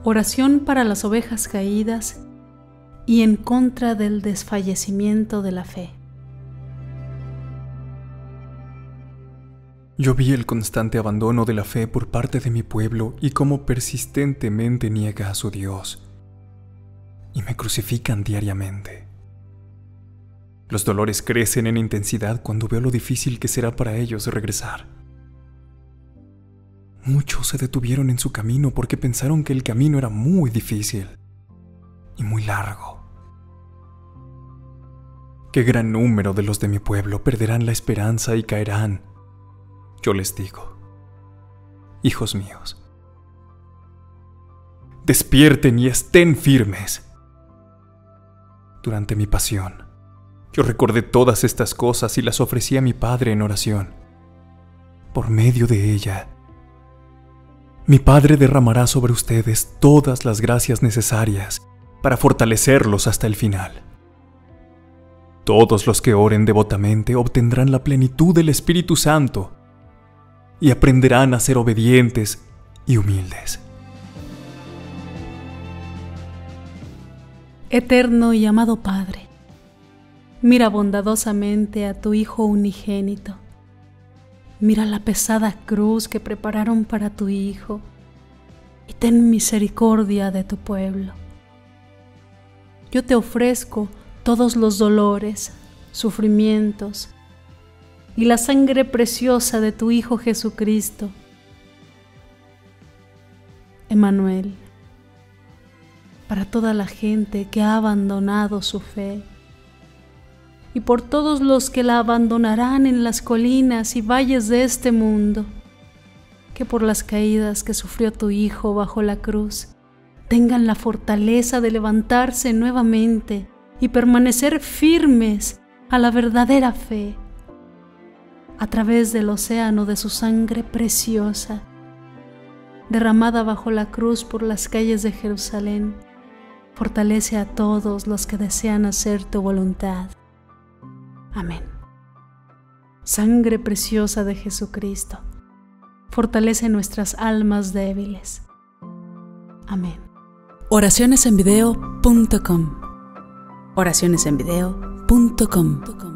Oración para las ovejas caídas y en contra del desfallecimiento de la fe. Yo vi el constante abandono de la fe por parte de mi pueblo y cómo persistentemente niega a su Dios, y me crucifican diariamente. Los dolores crecen en intensidad cuando veo lo difícil que será para ellos regresar. Muchos se detuvieron en su camino porque pensaron que el camino era muy difícil y muy largo. Qué gran número de los de mi pueblo perderán la esperanza y caerán. Yo les digo, hijos míos, despierten y estén firmes. Durante mi pasión, yo recordé todas estas cosas y las ofrecí a mi Padre en oración. Por medio de ella, mi Padre derramará sobre ustedes todas las gracias necesarias para fortalecerlos hasta el final. Todos los que oren devotamente obtendrán la plenitud del Espíritu Santo y aprenderán a ser obedientes y humildes. Eterno y amado Padre, mira bondadosamente a tu Hijo unigénito. Mira la pesada cruz que prepararon para tu Hijo y ten misericordia de tu pueblo. Yo te ofrezco todos los dolores, sufrimientos y la sangre preciosa de tu Hijo Jesucristo, Emmanuel, para toda la gente que ha abandonado su fe y por todos los que la abandonarán en las colinas y valles de este mundo, que por las caídas que sufrió tu Hijo bajo la cruz, tengan la fortaleza de levantarse nuevamente y permanecer firmes a la verdadera fe. A través del océano de su sangre preciosa, derramada bajo la cruz por las calles de Jerusalén, fortalece a todos los que desean hacer tu voluntad. Amén. Sangre preciosa de Jesucristo, fortalece nuestras almas débiles. Amén. Oracionesenvideo.com. Oracionesenvideo.com